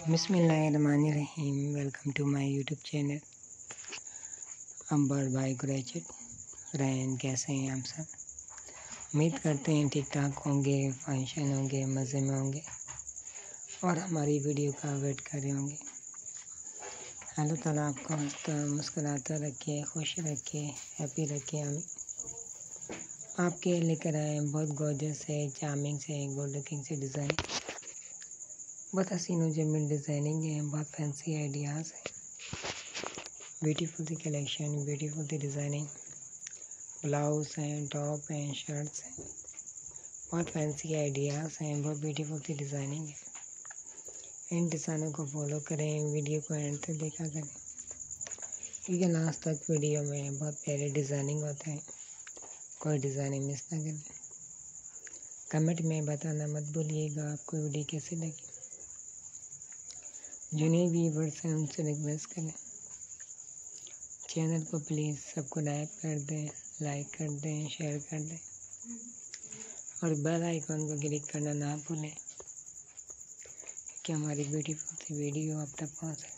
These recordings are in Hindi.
बिस्मिल्लाहिर्रहमानिर्रहीम। Welcome to my YouTube channel Amber by graduate रैन। कैसे हैं आप सब? उम्मीद करते हैं ठीक ठाक होंगे, फंक्शन होंगे, मज़े में होंगे और हमारी वीडियो का वेट कर रहे होंगे। अल्लाह ताला आपको हंसता मुस्कुराता रखे, खुश रखे, हैप्पी रखे। हमें आपके लेकर आए बहुत गॉर्जियस है, चार्मिंग से, गुड लुकिंग से डिज़ाइन, बहुत हसीन और जमील डिज़ाइनिंग है, बहुत फैंसी आइडियाज़ है, ब्यूटीफुल सी कलेक्शन, ब्यूटीफुल सी डिज़ाइनिंग, ब्लाउज हैं, टॉप हैं, शर्ट्स हैं, बहुत फैंसी आइडियाज़ हैं, बहुत ब्यूटीफुल सी डिज़ाइनिंग है। इन डिज़ाइनों को फॉलो करें, वीडियो को एंड तक देखा करें क्योंकि लास्ट तक वीडियो में बहुत प्यारे डिज़ाइनिंग होते हैं। कोई डिज़ाइनिंग मिस ना करें। कमेंट में बताना मत भूलिएगा आपको वीडियो कैसी लगी। जिन्हें भी व्यूअर्स हैं उनसे रिक्वेस्ट करें, चैनल को प्लीज़ सब्सक्राइब कर दें, लाइक कर दें, शेयर कर दें और बेल आइकन को क्लिक करना ना भूलें कि हमारी ब्यूटीफुल सी वीडियो आप तक पहुँच सके।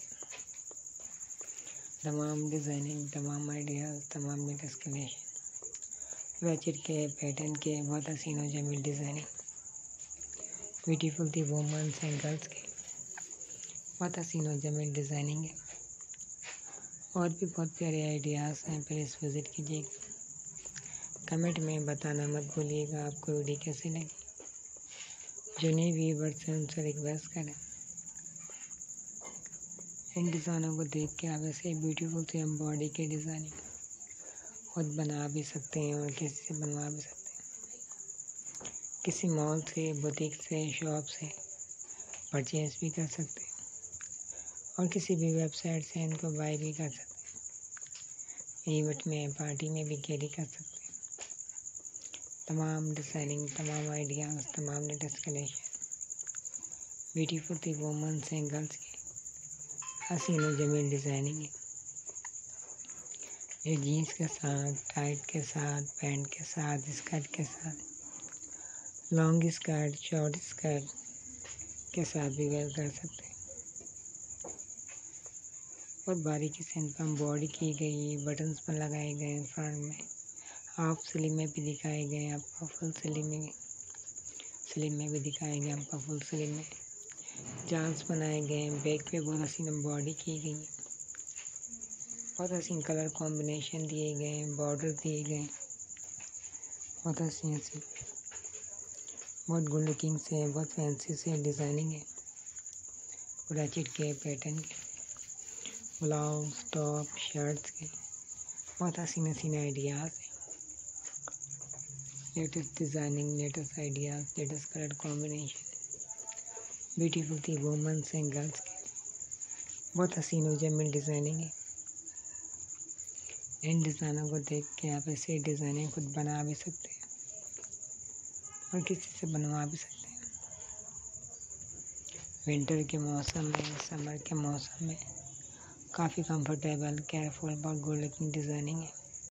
तमाम डिज़ाइनिंग, तमाम आइडियाज़, तमाम लेटेस्ट कलेक्शन, रैचेट के पैटर्न के, बहुत हसीन और जमील डिज़ाइनिंग, ब्यूटीफुल थी वुमेन्स एंड गर्ल्स के, बहुत हसीन और जमील डिज़ाइनिंग है और भी बहुत प्यारे आइडियाज़ हैं। प्लीज़ विज़िट कीजिएगा। कमेंट में बताना मत भूलिएगा आपको वीडियो कैसी लगी। जिन्हें व्यूअर्स हैं उनसे रिक्वेस्ट करें, इन डिज़ाइनों को देख के आप ऐसे ब्यूटीफुल से एम्ब्रॉयडरी के डिज़ाइनिंग खुद बना भी सकते हैं और किसी से बनवा भी सकते हैं। किसी मॉल से, बुटीक से, शॉप से परचेज भी कर सकते हैं और किसी भी वेबसाइट से इनको बाय भी कर सकते हैं। इवेंट में, पार्टी में भी कैरी कर सकते हैं। तमाम डिज़ाइनिंग, तमाम आइडियाज़, तमाम लेटेस्ट कलेक्शन, ब्यूटीफुल थी वुमेन्स एंड गर्ल्स की हसीन और जमील डिज़ाइनिंग है। ये जीन्स के साथ, टाइट के साथ, पैंट के साथ, स्कर्ट के साथ, लॉन्ग स्कर्ट, शॉर्ट स्कर्ट के साथ भी वेयर कर सकते हैं। और बारीकी से इन पर एम्ब्रॉयडरी की गई, बटन्स पर लगाए गए, फ्रंट में हाफ स्लीव में भी दिखाए गए, आपको फुल स्लीव में भी दिखाए गए, आपको फुल स्लीव में जांस बनाए गए, बैक पे बहुत हसीन एम्ब्रॉयडरी की गई है, बहुत हसीन कलर कॉम्बिनेशन दिए गए, बॉर्डर दिए गए, बहुत हसीन बहुत गुड लुकिंग से, बहुत फैंसी से डिज़ाइनिंग है। रैचेट के पैटर्न के ब्लाउज, टॉप, शर्ट्स के बहुत हसीन आइडियाज़ हैं। Latest designing, latest ideas, latest colour combination, beautiful थी वुमेन्स एंड गर्ल्स के, बहुत हसीन और जमील डिज़ाइनिंग है। इन डिज़ाइनों को देख के आप ऐसे डिज़ाइनिंग खुद बना भी सकते हैं और किसी से बनवा भी सकते हैं। विंटर के मौसम में, समर के मौसम में काफ़ी कंफर्टेबल, केयरफुल, बहुत गुड लुकिंग डिज़ाइनिंग है।